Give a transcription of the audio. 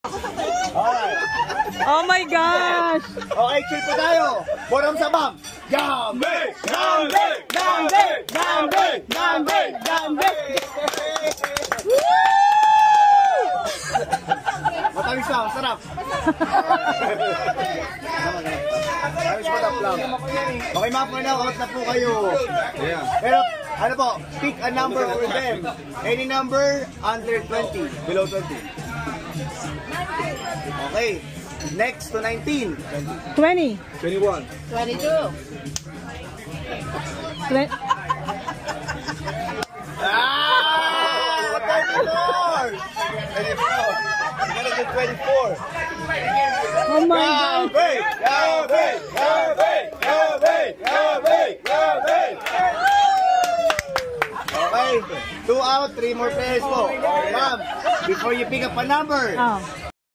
Alright. Oh my gosh! Okay, chill po tayo. Bottom sa bam. Gunbae! Gunbae! Gunbae! Gunbae! Gunbae! Gunbae! Matamis lang, sarap. Matamis matap lang. Okay mga po na, out na po kayo. Pero, ano po, pick a number for them. Any number under 20, below 20. Okay. Next to 19. 20. 21. 22. Ah! 24! 24! I'm gonna do 24. Oh my God! Gunbae! Gunbae! Gunbae! Gunbae! Gunbae! Gunbae! Okay. 2 out, 3 more players po. Ma'am, before you pick up a number,